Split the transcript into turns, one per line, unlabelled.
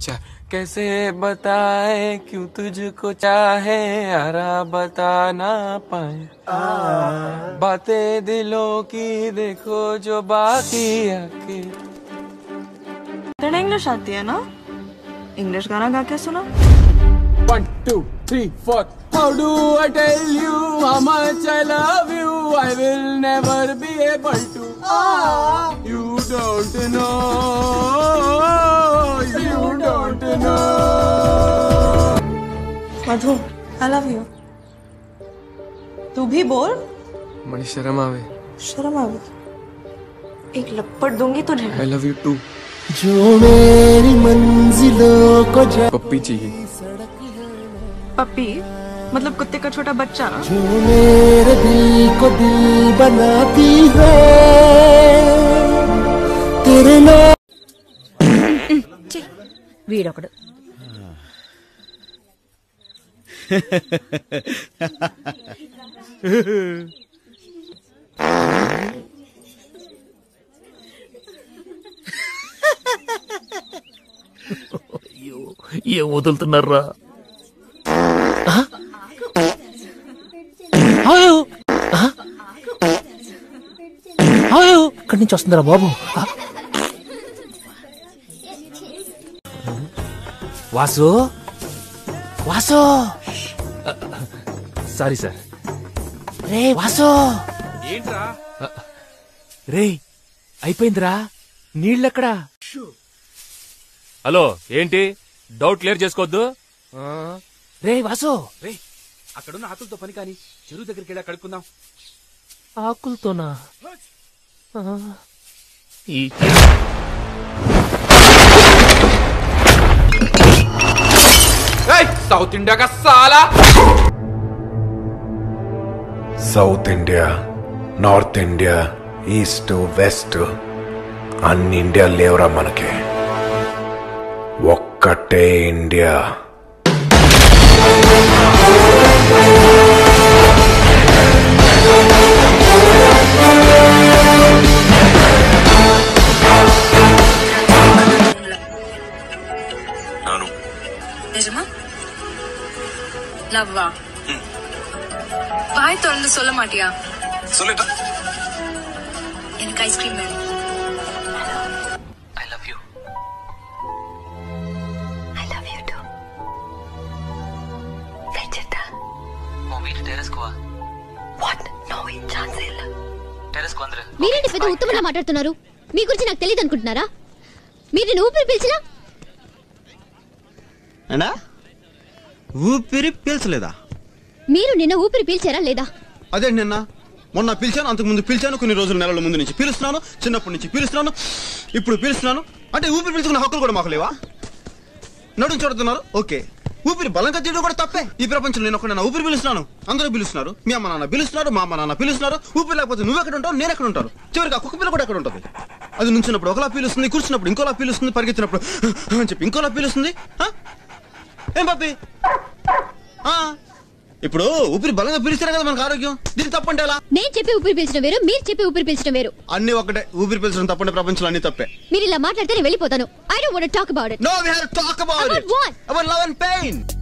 कैसे बताए क्यों तुझको चाहे यारा बता ना पाए बातें दिलों की देखो जो बाकी आके।
तेरे इंग्लिश आती है ना? इंग्लिश गाना गा के सुना।
1 2 3 4 How do I tell you how much I love you? I will never be able to. You don't know. You don't know.
Madhu, I love you. तू भी बोल।
मनी शर्म आवे।
शर्म आवे। एक लपट दूंगी तुझे।
I love you too.
जो मेरी मंजिलों को
पप्पी चाहिए।
पप्पी मतलब कुत्ते का छोटा बच्चा ना?
जो मेरे दिल को दिल बनाती है तेरे नाम
వీడొకడు
ఏం వదులుతున్నారా? ఇక్కడి నుంచి వస్తుందిరా బాబు. Vasu Vasu sorry sir. రే వాసు
ఏంట్రా?
రే అయిపోయిందిరా. నీళ్ళెక్కడా?
హలో ఏంటి డౌట్ క్లియర్ చేసుకోవద్దు.
రే వాసు
రే అక్కడున్న ఆకులతో పని కాని చెరువు దగ్గరికి వెళ్ళా కడుక్కుందాం.
ఆకులతోనా?
సౌత్ ఇండియా కా సాలా.
South India, north India, east west అన్ని ఇండియా లేవురా మనకి. ఒక్కటే ఇండియా.
நிஜமா? லவ்வா? வாய் திறந்து சொல்ல மாட்டியா?
சொல்லிட்டா.
எனக்கு ஐஸ்கிரீம் வேணும்.
I love you.
I love you too. వెచ్చటా?
మా వీటి టెర్రస్ కు వా.
What? No way, chance ಇಲ್ಲ.
టెర్రస్ కు అందరు.
మీరేంటి పెద్ద ఉత్తమంగా మాట్లాడుతున్నారు? మీ గురించి నాకు తెలియదు అనుకుంటున్నారా? మీరు ఊపిరి పీల్చినా
అన్నా ఊపిరి పీల్చలేదా?
మీరు నిన్న ఊపిరి పీల్చారా లేదా?
అదే నిన్న మొన్న పిలిచాను, అంతకు ముందు పిలిచాను, కొన్ని రోజులు నెలల ముందు నుంచి పిలుస్తున్నాను, చిన్నప్పటి నుంచి పిలుస్తున్నాను, ఇప్పుడు పిలుస్తున్నాను. అంటే ఊపిరి పీల్చుకునే హక్కులు కూడా మాకు లేవా? నడుం చూడుతున్నారు ఓకే, ఊపిరి బలంగా తీయడం కూడా తప్పే. ఈ ప్రపంచంలో నేను ఒకటి ఊపిరి పిలుస్తున్నాను, అందరూ పిలుస్తున్నారు, మీ అమ్మ నాన్న పిలుస్తున్నారు, మా అమ్మ నాన్న పిలుస్తున్నారు. ఊపిరి లేకపోతే నువ్వు ఎక్కడ ఉంటావు, నేను ఎక్కడ ఉంటాను? చివరికి ఆ కుక్క పిల్ల కూడా ఎక్కడ ఉంటుంది? అది నుంచినప్పుడు ఒకలా పీలుస్తుంది, కూర్చున్నప్పుడు ఇంకోలా పీలుస్తుంది, పరిగెత్తినప్పుడు అని చెప్పి ఇంకోలా పీలుస్తుంది. ఏం పప్పి? ఇప్పుడు ఊపిరి బలంగా పీలిస్తేనే కదా మనకు ఆరోగ్యం. దీనికి తప్పంటే ఎలా?
నేను చెప్పి ఊపిరి పీల్చడం వేరు, మీరు చెప్పి ఊపిరి పీల్చడం వేరు.
అన్ని ఒకటే. ఊపిరి పీల్చడం తప్పంటే ప్రపంచంలో అన్ని తప్పే.
మీరు ఇలా మాట్లాడితే నేను వెళ్ళిపోతాను. I don't want to talk about it.
No, we have to talk about it.
About what?
About love and pain.